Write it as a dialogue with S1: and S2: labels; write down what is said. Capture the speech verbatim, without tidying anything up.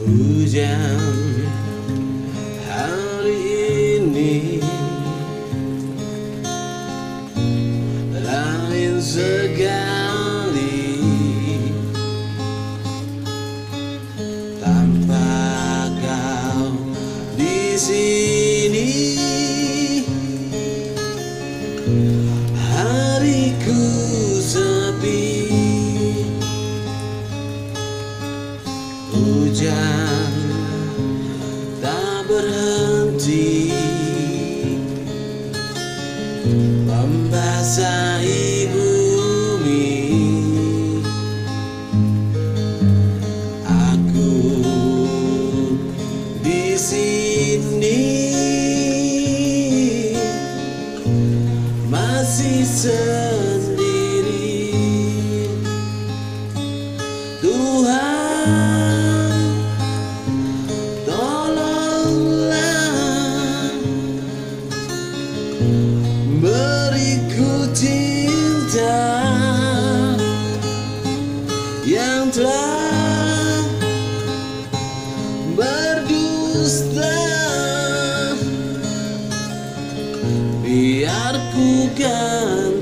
S1: Hujan hari ini lain sekali, tanpa kau di sini hariku sepi. Hujan tak berhenti membasahi bumi. Aku di sini masih sendiri. Tuhan, tolonglah beriku cinta yang telah berdusta. Biar ku kan